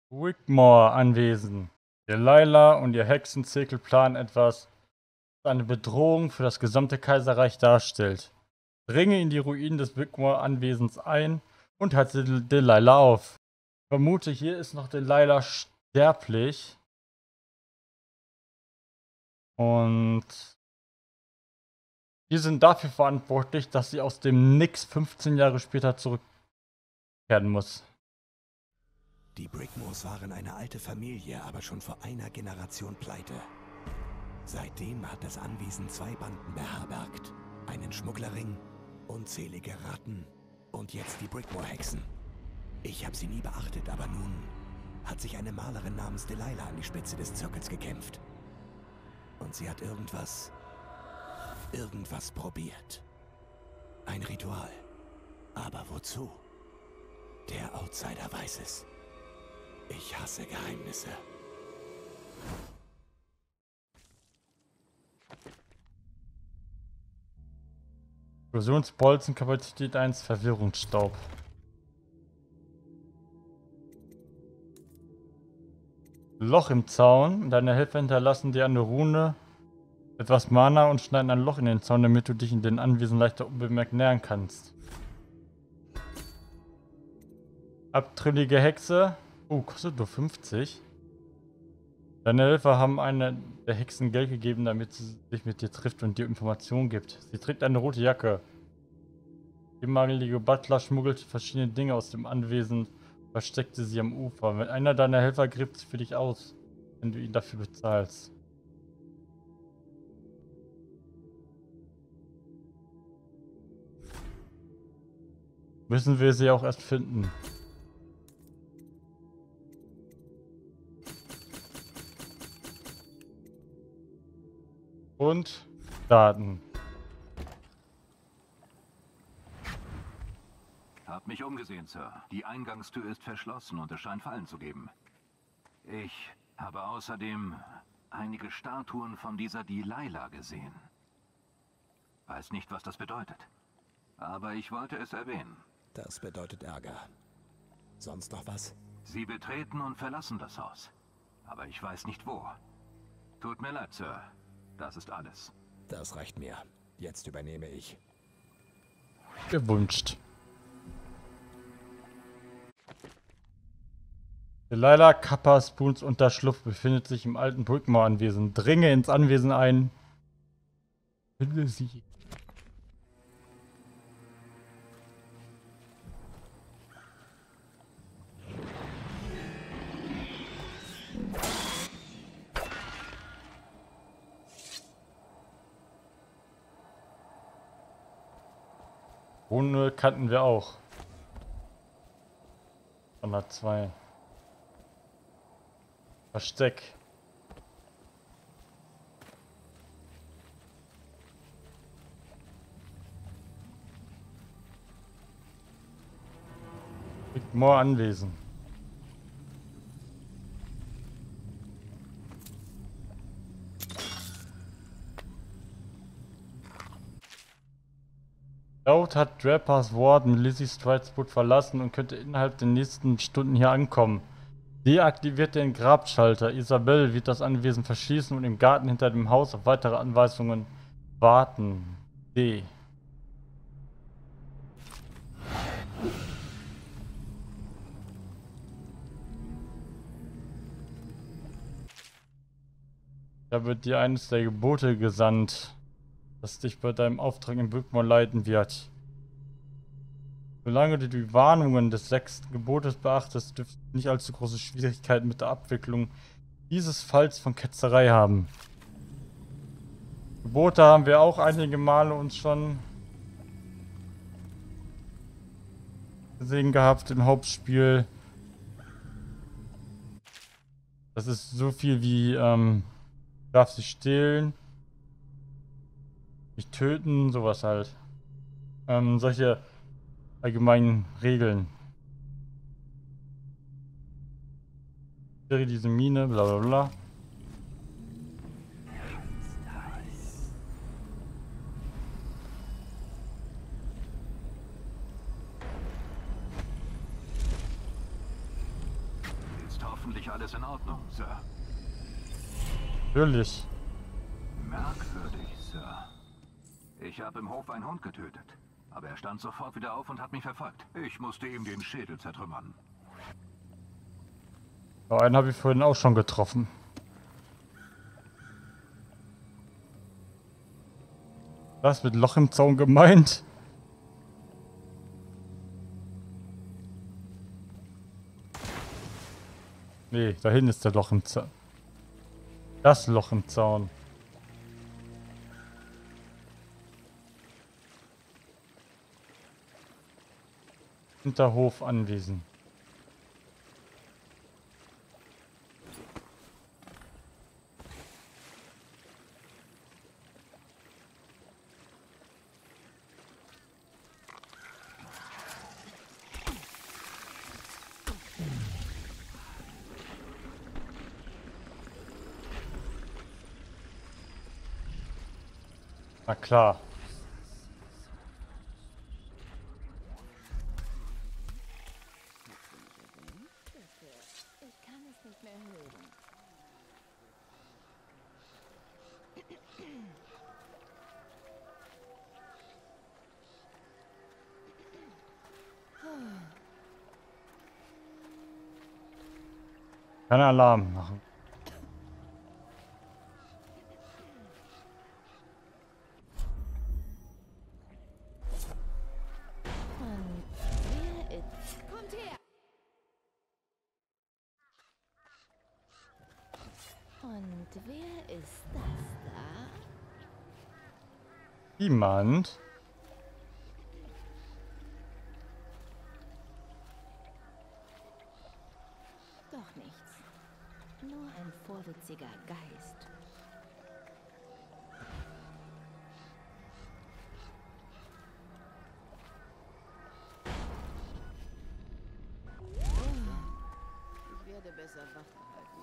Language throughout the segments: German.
Wigmore anwesend. Delilah und ihr Hexenzirkel planen etwas, das eine Bedrohung für das gesamte Kaiserreich darstellt. Dringe in die Ruinen des Wigmore-Anwesens ein und halte Delilah auf. Ich vermute, hier ist noch Delilah sterblich. Und die sind dafür verantwortlich, dass sie aus dem Nix 15 Jahre später zurückkehren muss. Die Brickmores waren eine alte Familie, aber schon vor einer Generation pleite. Seitdem hat das Anwesen 2 Banden beherbergt. Einen Schmugglerring, unzählige Ratten und jetzt die Brickmore-Hexen. Ich habe sie nie beachtet, aber nun hat sich eine Malerin namens Delilah an die Spitze des Zirkels gekämpft. Und sie hat irgendwas probiert. Ein Ritual. Aber wozu? Der Outsider weiß es. Ich hasse Geheimnisse. Explosionsbolzenkapazität 1, Verwirrungsstaub. Loch im Zaun. Deine Helfer hinterlassen dir eine Rune, etwas Mana und schneiden ein Loch in den Zaun, damit du dich in den Anwesen leichter unbemerkt nähern kannst. Abtrünnige Hexe. Kostet nur 50. Deine Helfer haben einer der Hexen Geld gegeben, damit sie sich mit dir trifft und dir Informationen gibt. Sie trägt eine rote Jacke. Die magelige Butler schmuggelt verschiedene Dinge aus dem Anwesen, versteckte sie am Ufer. Wenn einer deiner Helfer gräbt sie für dich aus, wenn du ihn dafür bezahlst. Müssen wir sie auch erst finden. Und Daten. Hab mich umgesehen, Sir. Die Eingangstür ist verschlossen und es scheint Fallen zu geben. Ich habe außerdem einige Statuen von dieser Delilah gesehen. Weiß nicht, was das bedeutet. Aber ich wollte es erwähnen. Das bedeutet Ärger. Sonst noch was? Sie betreten und verlassen das Haus. Aber ich weiß nicht wo. Tut mir leid, Sir. Das ist alles. Das reicht mir. Jetzt übernehme ich. Gewünscht. Delilah Kapperspoons Unterschlupf befindet sich im alten Brickmore-Anwesen. Dringe ins Anwesen ein. Finde sie. Rune kannten wir auch. 102. Versteck. More Anwesen. Laut hat Drappers Warden Lizzie Strideswood verlassen und könnte innerhalb der nächsten Stunden hier ankommen. Deaktiviert den Grabschalter. Isabel wird das Anwesen verschließen und im Garten hinter dem Haus auf weitere Anweisungen warten. D. Ich habe dir eines der Gebote gesandt, das dich bei deinem Auftrag in Brickmore leiten wird. Solange du die Warnungen des 6. Gebotes beachtest, dürftest du nicht allzu große Schwierigkeiten mit der Abwicklung dieses Falls von Ketzerei haben. Gebote haben wir auch einige Male uns schon gesehen gehabt im Hauptspiel. Das ist so viel wie, darf sie stehlen, nicht töten, sowas halt. Solche allgemeinen Regeln. Diese Mine, bla bla bla. hoffentlich alles in Ordnung, Sir. Natürlich. Merkwürdig, Sir. Ich habe im Hof einen Hund getötet. Aber er stand sofort wieder auf und hat mich verfolgt. Ich musste ihm den Schädel zertrümmern. Ja, einen habe ich vorhin auch schon getroffen. Was mit Loch im Zaun gemeint? Nee, da hinten ist der Loch im Zaun. Das Loch im Zaun. Hinterhof anwesend. Na klar. Ich kann es nicht mehr hören. Kein Alarm machen. Und wer ist... Kommt her! Und wer ist das da? Niemand. Doch nichts. Nur ein vorwitziger Geist. Ich werde besser Wache halten.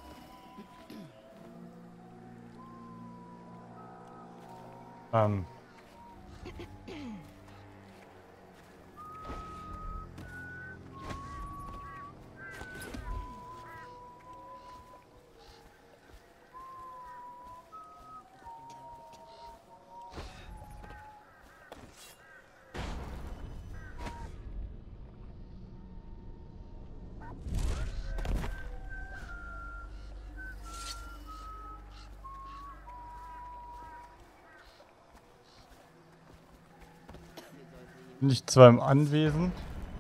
Ähm. Bin ich zwar im Anwesen,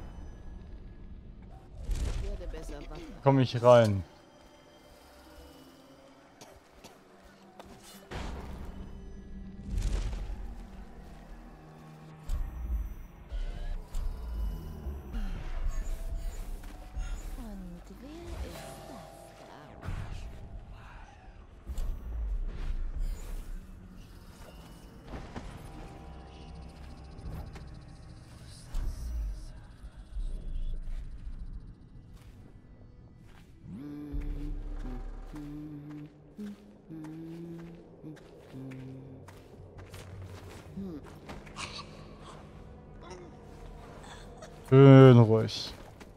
Ich werde besser Wache. komme ich rein. Und wer ist das da? Schön ruhig.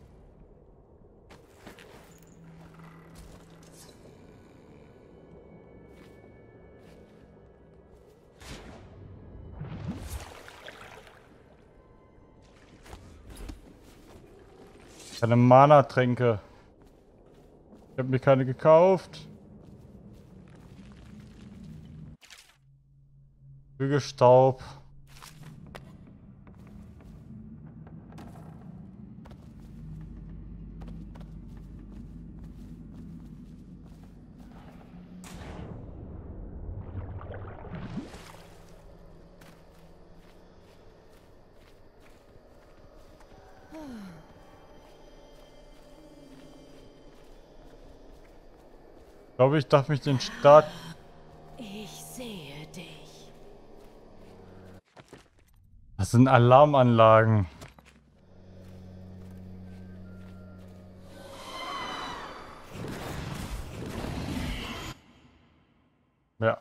Keine Mana-Tränke. Ich habe mir keine gekauft. Hügelstaub. Ich glaube, ich darf mich den Start... Ich sehe dich. Das sind Alarmanlagen. Ja.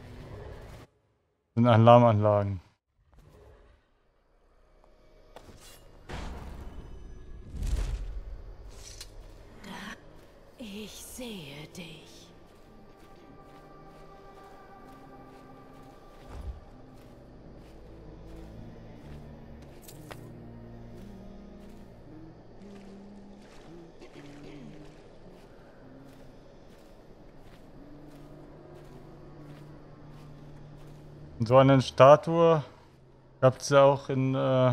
Das sind Alarmanlagen. Ich sehe dich. So eine Statue gab es ja auch in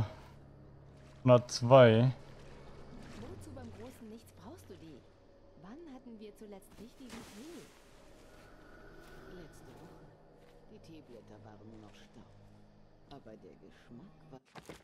102. Wozu beim großen Nichts brauchst du die? Wann hatten wir zuletzt richtigen Tee? Letzte Woche. Die Teeblätter waren nur noch Staub. Aber der Geschmack war...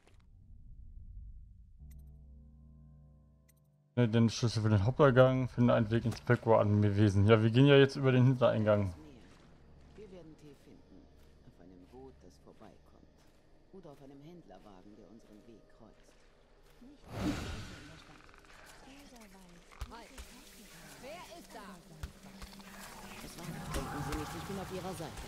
Den Schlüssel für den Haupteingang, finde einen Weg ins Pekwa-Anwesen. Ja, wir gehen ja jetzt über den Hintereingang. Wir werden Tee finden. Auf einem Boot, das vorbeikommt. Oder auf einem Händlerwagen, der unseren Weg kreuzt. Nicht in der Stadt. Jeder weiß. Wer ist da? Es war. Denken Sie nicht, ich bin auf Ihrer Seite.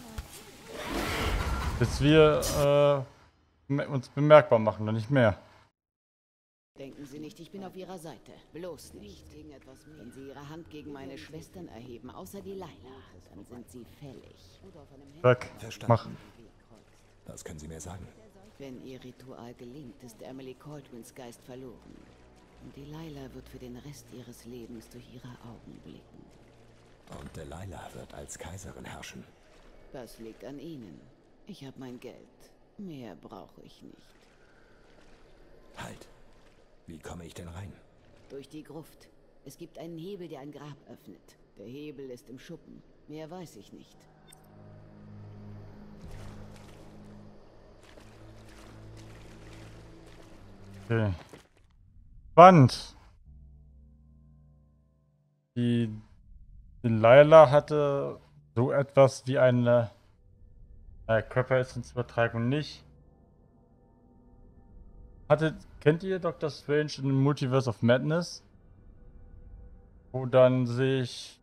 Bis wir uns bemerkbar machen, dann nicht mehr. Denken Sie nicht, ich bin auf Ihrer Seite. Bloß nicht. Gegen etwas mehr. Wenn Sie Ihre Hand gegen meine Schwestern erheben, außer die Laila, dann sind Sie fällig. Oder auf einem Zack, Verstanden. mach. Weg kreuzt. Was können Sie mir sagen? Wenn Ihr Ritual gelingt, ist Emily Caldwins Geist verloren. Und Delilah wird für den Rest ihres Lebens durch ihre Augen blicken. Und Delilah wird als Kaiserin herrschen. Das liegt an Ihnen. Ich habe mein Geld. Mehr brauche ich nicht. Halt. Wie komme ich denn rein? Durch die Gruft. Es gibt einen Hebel, der ein Grab öffnet. Der Hebel ist im Schuppen. Mehr weiß ich nicht. Okay. Spannend. Die Delilah hatte so etwas wie eine Körperessensübertragung nicht. Kennt ihr Dr. Strange in Multiverse of Madness? Wo dann sich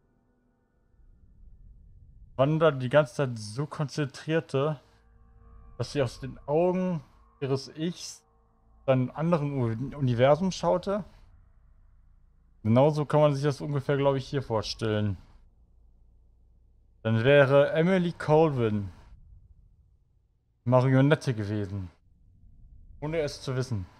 Wanda die ganze Zeit so konzentrierte, dass sie aus den Augen ihres Ichs dann anderen Universum schaute. Genauso kann man sich das ungefähr, glaube ich, hier vorstellen. Dann wäre Emily Caldwin Marionette gewesen. Ohne es zu wissen.